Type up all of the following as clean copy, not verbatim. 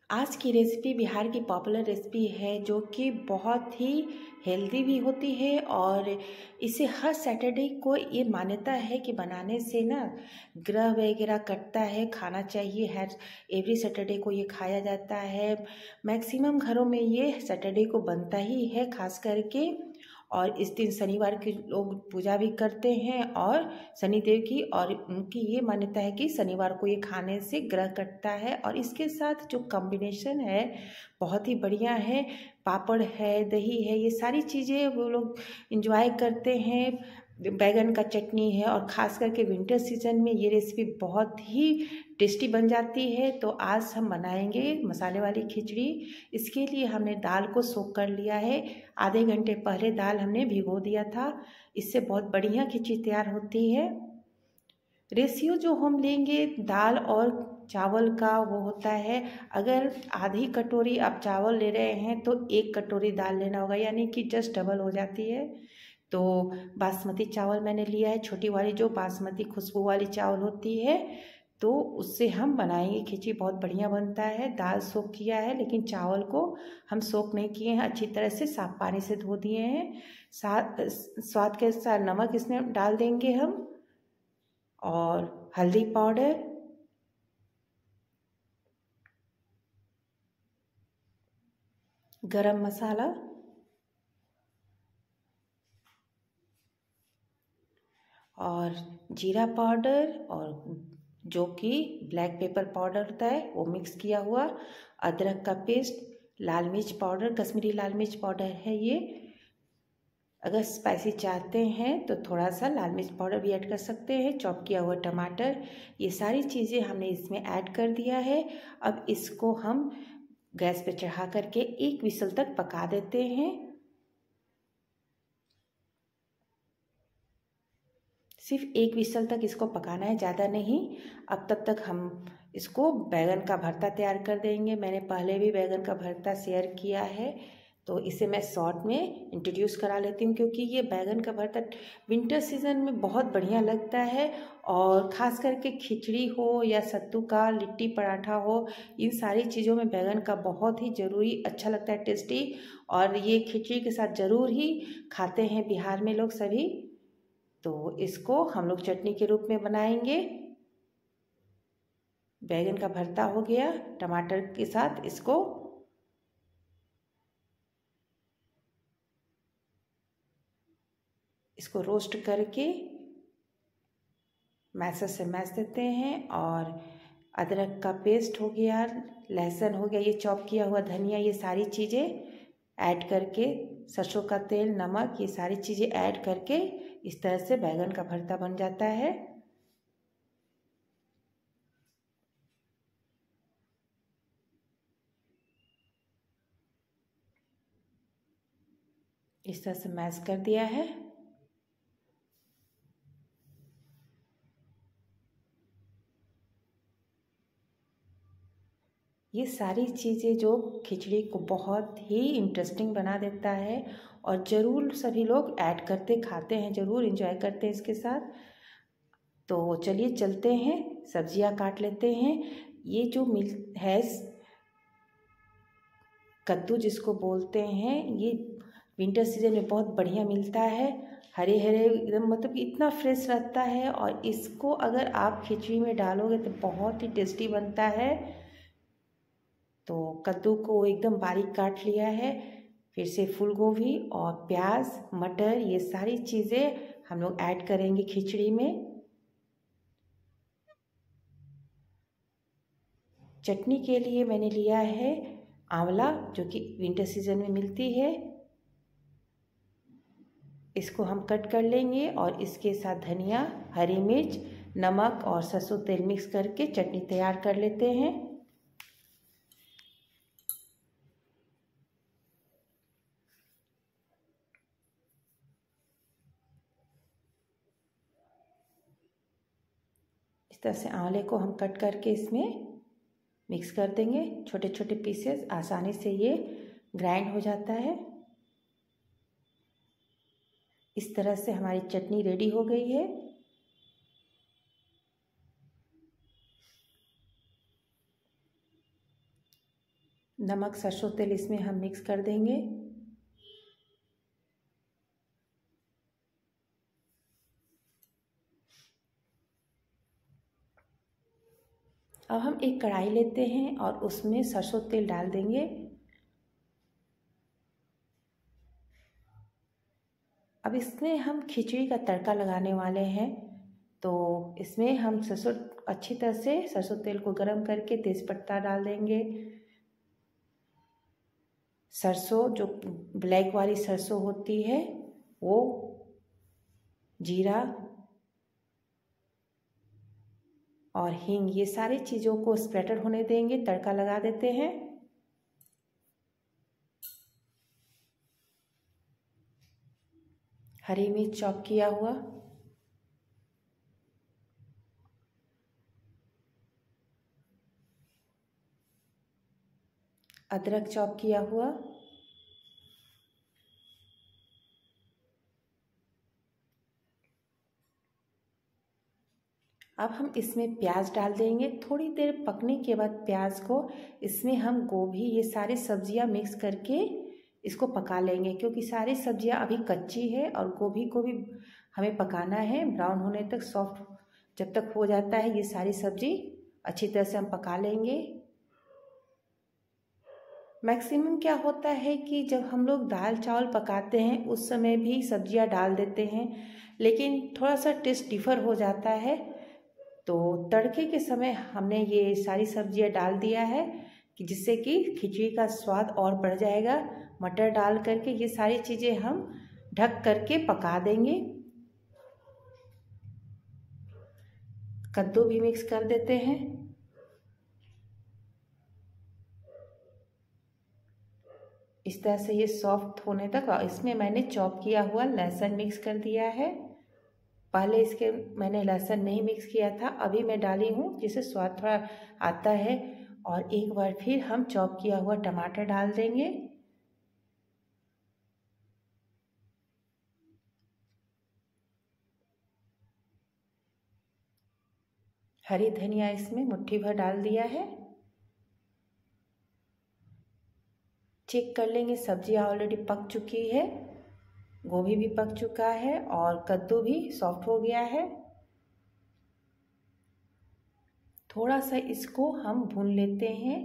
आज की रेसिपी बिहार की पॉपुलर रेसिपी है जो कि बहुत ही हेल्दी भी होती है और इसे हर सैटरडे को ये मान्यता है कि बनाने से ना ग्रह वगैरह कटता है, खाना चाहिए। हर एवरी सैटरडे को ये खाया जाता है। मैक्सिमम घरों में ये सैटरडे को बनता ही है खास करके। और इस दिन शनिवार के लोग पूजा भी करते हैं और शनिदेव की, और उनकी ये मान्यता है कि शनिवार को ये खाने से ग्रह कटता है। और इसके साथ जो कॉम्बिनेशन है बहुत ही बढ़िया है। पापड़ है, दही है, ये सारी चीज़ें वो लोग इंजॉय करते हैं। बैगन का चटनी है और ख़ास करके विंटर सीजन में ये रेसिपी बहुत ही टेस्टी बन जाती है। तो आज हम बनाएंगे मसाले वाली खिचड़ी। इसके लिए हमने दाल को सोक कर लिया है। आधे घंटे पहले दाल हमने भिगो दिया था। इससे बहुत बढ़िया खिचड़ी तैयार होती है। रेशियो जो हम लेंगे दाल और चावल का वो होता है, अगर आधी कटोरी आप चावल ले रहे हैं तो 1 कटोरी दाल लेना होगा, यानी कि जस्ट डबल हो जाती है। तो बासमती चावल मैंने लिया है, छोटी वाली जो बासमती खुशबू वाली चावल होती है, तो उससे हम बनाएंगे खिचड़ी। बहुत बढ़िया बनता है। दाल सोख किया है लेकिन चावल को हम सोख नहीं किए हैं, अच्छी तरह से साफ पानी से धो दिए हैं। स्वाद के अनुसार नमक इसमें डाल देंगे हम, और हल्दी पाउडर, गरम मसाला और जीरा पाउडर, और जो कि ब्लैक पेपर पाउडर होता है वो मिक्स किया हुआ, अदरक का पेस्ट, लाल मिर्च पाउडर, कश्मीरी लाल मिर्च पाउडर है ये। अगर स्पाइसी चाहते हैं तो थोड़ा सा लाल मिर्च पाउडर भी ऐड कर सकते हैं। चॉप किया हुआ टमाटर, ये सारी चीज़ें हमने इसमें ऐड कर दिया है। अब इसको हम गैस पे चढ़ा करके 1 विसल तक पका देते हैं। सिर्फ 1 विसल तक इसको पकाना है, ज़्यादा नहीं। अब तब तक हम इसको बैगन का भरता तैयार कर देंगे। मैंने पहले भी बैगन का भरता शेयर किया है, तो इसे मैं शॉर्ट में इंट्रोड्यूस करा लेती हूँ, क्योंकि ये बैगन का भरता विंटर सीजन में बहुत बढ़िया लगता है। और ख़ास करके खिचड़ी हो या सत्तू का लिट्टी पराठा हो, इन सारी चीज़ों में बैगन का बहुत ही ज़रूरी अच्छा लगता है, टेस्टी। और ये खिचड़ी के साथ ज़रूर ही खाते हैं बिहार में लोग सभी। तो इसको हम लोग चटनी के रूप में बनाएंगे। बैगन का भरता हो गया टमाटर के साथ, इसको रोस्ट करके मैशर से मैश देते हैं। और अदरक का पेस्ट हो गया, लहसुन हो गया, ये चॉप किया हुआ धनिया, ये सारी चीज़ें ऐड करके, सरसों का तेल, नमक, ये सारी चीज़ें ऐड करके इस तरह से बैगन का भरता बन जाता है। इस तरह से मैश कर दिया है। ये सारी चीज़ें जो खिचड़ी को बहुत ही इंटरेस्टिंग बना देता है, और ज़रूर सभी लोग ऐड करते खाते हैं, ज़रूर इंजॉय करते हैं इसके साथ। तो चलिए चलते हैं, सब्जियां काट लेते हैं। ये जो मिल है कद्दू जिसको बोलते हैं, ये विंटर सीजन में बहुत बढ़िया मिलता है। हरे हरे एकदम, मतलब कि इतना फ्रेश रहता है, और इसको अगर आप खिचड़ी में डालोगे तो बहुत ही टेस्टी बनता है। तो कद्दू को एकदम बारीक काट लिया है। फिर से फूल गोभी और प्याज, मटर, ये सारी चीज़ें हम लोग ऐड करेंगे खिचड़ी में। चटनी के लिए मैंने लिया है आंवला, जो कि विंटर सीजन में मिलती है। इसको हम कट कर लेंगे और इसके साथ धनिया, हरी मिर्च, नमक और सरसों तेल मिक्स करके चटनी तैयार कर लेते हैं। इस तरह से आंवले को हम कट करके इसमें मिक्स कर देंगे छोटे छोटे पीसेस, आसानी से ये ग्राइंड हो जाता है। इस तरह से हमारी चटनी रेडी हो गई है। नमक सरसों तेल इसमें हम मिक्स कर देंगे। अब हम एक कढ़ाई लेते हैं और उसमें सरसों तेल डाल देंगे। अब इसमें हम खिचड़ी का तड़का लगाने वाले हैं, तो इसमें हम अच्छी तरह से सरसों तेल को गरम करके तेज़पत्ता डाल देंगे। सरसों जो ब्लैक वाली सरसों होती है वो, जीरा और हींग, ये सारी चीज़ों को स्प्रेटर होने देंगे। तड़का लगा देते हैं। हरी मिर्च चॉप किया हुआ, अदरक चॉप किया हुआ, अब हम इसमें प्याज डाल देंगे। थोड़ी देर पकने के बाद प्याज को इसमें हम गोभी, ये सारी सब्जियां मिक्स करके इसको पका लेंगे, क्योंकि सारी सब्जियां अभी कच्ची है और गोभी को भी हमें पकाना है ब्राउन होने तक, सॉफ्ट जब तक हो जाता है। ये सारी सब्जी अच्छी तरह से हम पका लेंगे। मैक्सिमम क्या होता है कि जब हम लोग दाल चावल पकाते हैं उस समय भी सब्जियां डाल देते हैं, लेकिन थोड़ा सा टेस्ट डिफ़र हो जाता है। तो तड़के के समय हमने ये सारी सब्जियां डाल दिया है कि जिससे कि खिचड़ी का स्वाद और बढ़ जाएगा। मटर डाल करके ये सारी चीज़ें हम ढक करके पका देंगे। कद्दू भी मिक्स कर देते हैं। इस तरह से ये सॉफ्ट होने तक। इसमें मैंने चॉप किया हुआ लहसुन मिक्स कर दिया है। पहले इसके मैंने लहसुन नहीं मिक्स किया था, अभी मैं डाली हूँ जिससे स्वाद थोड़ा आता है। और एक बार फिर हम चॉप किया हुआ टमाटर डाल देंगे। हरी धनिया इसमें मुट्ठी भर डाल दिया है। चेक कर लेंगे, सब्जियां ऑलरेडी पक चुकी है, गोभी भी पक चुका है और कद्दू भी सॉफ्ट हो गया है। थोड़ा सा इसको हम भून लेते हैं।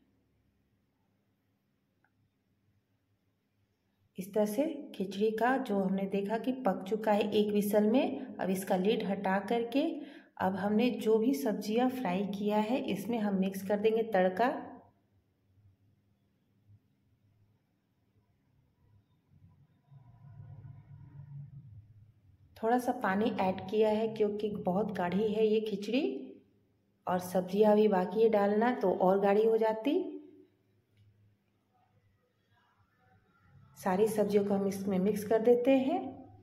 इस तरह से खिचड़ी का जो हमने देखा कि पक चुका है एक विसल में। अब इसका लिड हटा करके अब हमने जो भी सब्जियां फ्राई किया है इसमें हम मिक्स कर देंगे तड़का। थोड़ा सा पानी ऐड किया है क्योंकि बहुत गाढ़ी है ये खिचड़ी और सब्जियां अभी बाकी है डालना, तो और गाढ़ी हो जाती। सारी सब्जियों को हम इसमें मिक्स कर देते हैं।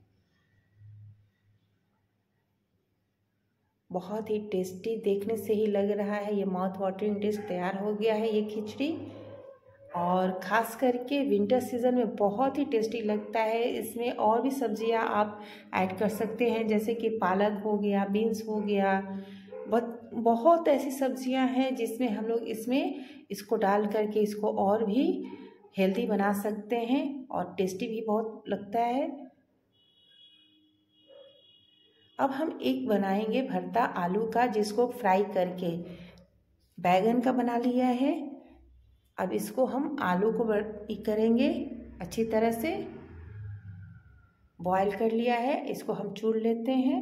बहुत ही टेस्टी, देखने से ही लग रहा है ये माउथ वाटरिंग डिश तैयार हो गया है ये खिचड़ी। और ख़ास करके विंटर सीज़न में बहुत ही टेस्टी लगता है। इसमें और भी सब्जियां आप ऐड कर सकते हैं, जैसे कि पालक हो गया, बीन्स हो गया, बहुत ऐसी सब्जियां हैं जिसमें हम लोग इसमें इसको डाल करके इसको और भी हेल्दी बना सकते हैं और टेस्टी भी बहुत लगता है। अब हम एक बनाएंगे भरता आलू का, जिसको फ्राई करके बैगन का बना लिया है। अब इसको हम आलू को करेंगे अच्छी तरह से, बॉईल कर लिया है, इसको हम चूर लेते हैं।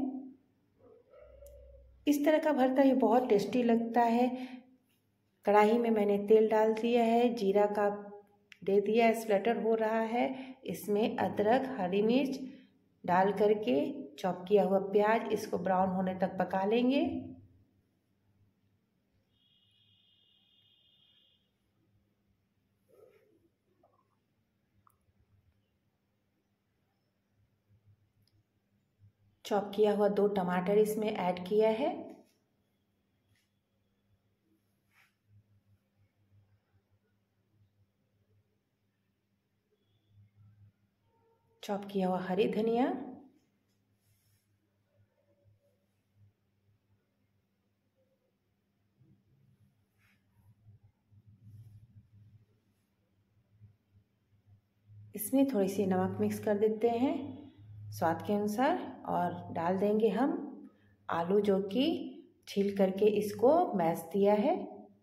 इस तरह का भरता ये बहुत टेस्टी लगता है। कढ़ाई में मैंने तेल डाल दिया है, जीरा का दे दिया है, स्प्लैटर हो रहा है। इसमें अदरक, हरी मिर्च डाल करके चॉप किया हुआ प्याज, इसको ब्राउन होने तक पका लेंगे। चॉप किया हुआ 2 टमाटर इसमें ऐड किया है। चॉप किया हुआ हरी धनिया, इसमें थोड़ी सी नमक मिक्स कर देते हैं स्वाद के अनुसार और डाल देंगे हम आलू जो कि छील करके इसको मैश दिया है।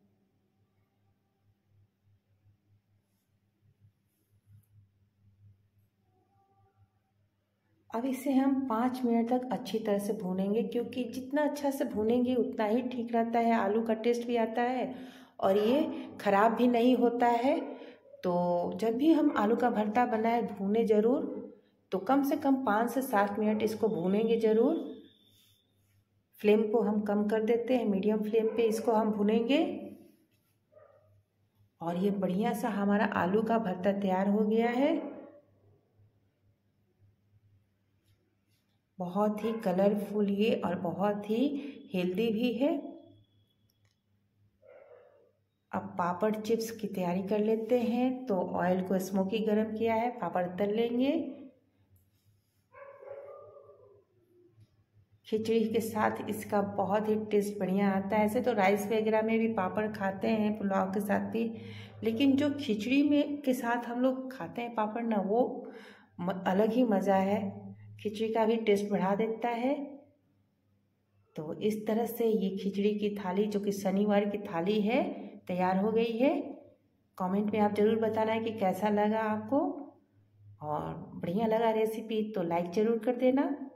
अब इसे हम 5 मिनट तक अच्छी तरह से भूनेंगे, क्योंकि जितना अच्छा से भूनेंगे उतना ही ठीक रहता है, आलू का टेस्ट भी आता है और ये ख़राब भी नहीं होता है। तो जब भी हम आलू का भरता बनाए भूने ज़रूर, तो कम से कम 5 से 7 मिनट इसको भूनेंगे ज़रूर। फ्लेम को हम कम कर देते हैं, मीडियम फ्लेम पे इसको हम भूनेंगे और ये बढ़िया सा हमारा आलू का भरता तैयार हो गया है। बहुत ही कलरफुल ये और बहुत ही हेल्दी भी है। अब पापड़ चिप्स की तैयारी कर लेते हैं। तो ऑयल को स्मोकी गरम किया है, पापड़ तल लेंगे। खिचड़ी के साथ इसका बहुत ही टेस्ट बढ़िया आता है। ऐसे तो राइस वगैरह में भी पापड़ खाते हैं, पुलाव के साथ भी, लेकिन जो खिचड़ी में के साथ हम लोग खाते हैं पापड़ ना, वो अलग ही मज़ा है, खिचड़ी का भी टेस्ट बढ़ा देता है। तो इस तरह से ये खिचड़ी की थाली जो कि शनिवार की थाली है तैयार हो गई है। कमेंट में आप ज़रूर बताना है कि कैसा लगा आपको, और बढ़िया लगा रेसिपी तो लाइक ज़रूर कर देना।